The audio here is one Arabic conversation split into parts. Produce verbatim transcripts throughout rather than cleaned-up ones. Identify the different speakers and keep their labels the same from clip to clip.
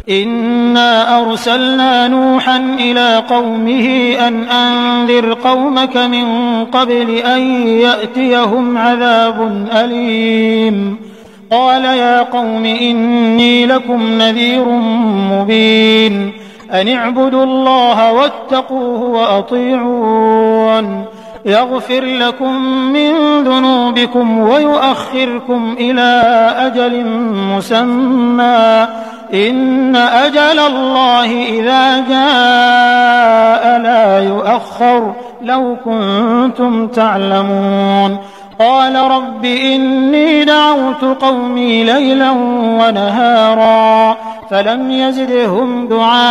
Speaker 1: إنا أرسلنا نوحا إلى قومه أن أنذر قومك من قبل أن يأتيهم عذاب أليم قال يا قوم إني لكم نذير مبين أن اعبدوا الله واتقوه وأطيعون يغفر لكم من ذنوبكم ويؤخركم إلى أجل مسمى إن أجل الله إذا جاء لا يؤخر لو كنتم تعلمون قال رب إني دعوت قومي ليلا ونهارا فلم يزدهم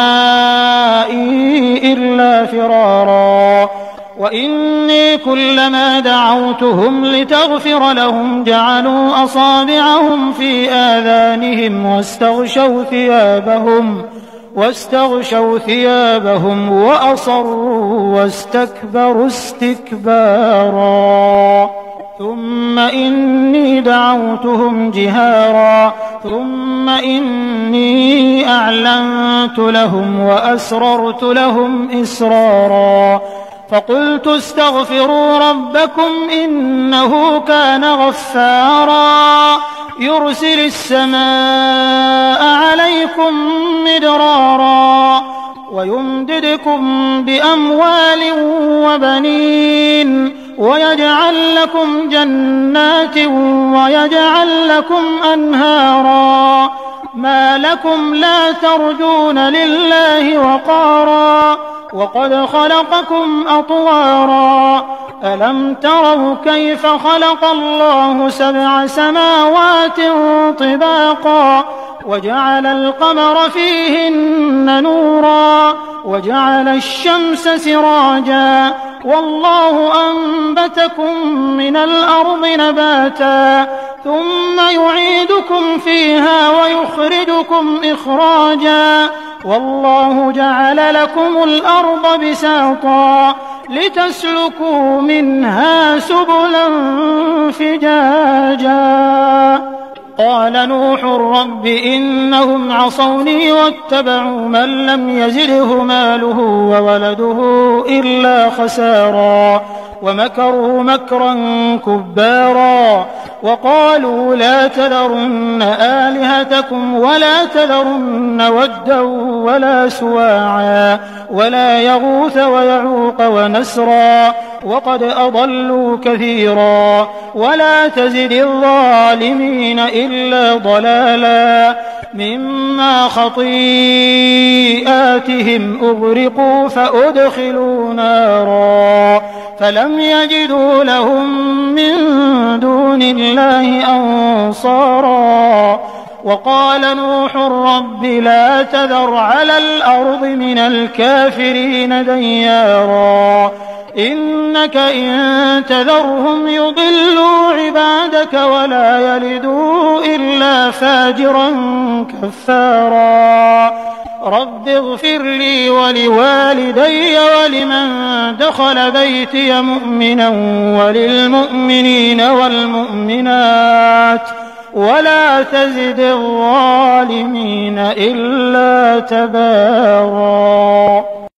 Speaker 1: دعائي إلا فرارا وإني كلما دعوتهم لتغفر لهم جعلوا أصابعهم في آذانهم واستغشوا ثيابهم واستغشوا ثيابهم وأصروا واستكبروا استكبارا ثم إني دعوتهم جهارا ثم إني أعلنت لهم وأسررت لهم إسرارا فقلت استغفروا ربكم إنه كان غفارا يرسل السماء عليكم مدرارا ويمددكم بأموال وبنين ويجعل لكم جنات ويجعل لكم أنهارا ما لكم لا ترجون لله وقارا وقد خلقكم أطوارا ألم تروا كيف خلق الله سبع سماوات طباقا وجعل القمر فيهن نورا وجعل الشمس سراجا والله أنبتكم من الأرض نباتا ثم يعيدكم فيها ويخرجكم إخراجا والله جعل لكم الأرض بساطا لتسلكوا منها سبلا فجاجا قال نوح رب إنهم عصوني واتبعوا من لم يزده ماله وولده إلا خسارا ومكروا مكرا كبارا وقالوا لا تذرن آلهتكم ولا تذرن ودا ولا سواعا ولا يغوث ويعوق ونسرا وقد أضلوا كثيرا ولا تزد الظالمين إلا ضلالا مما خطيئاتهم أغرقوا فأدخلوا نارا فلم يجدوا لهم من دون الله أنصارا وقال نوح رب لا تذر على الأرض من الكافرين ديارا إنك إن تذرهم يضلوا عبادك ولا يلدوا إلا فاجرا كفارا رب اغفر لي ولوالدي ولمن دخل بيتي مؤمنا وللمؤمنين والمؤمنات ولا تزد الظالمين إلا تبارا.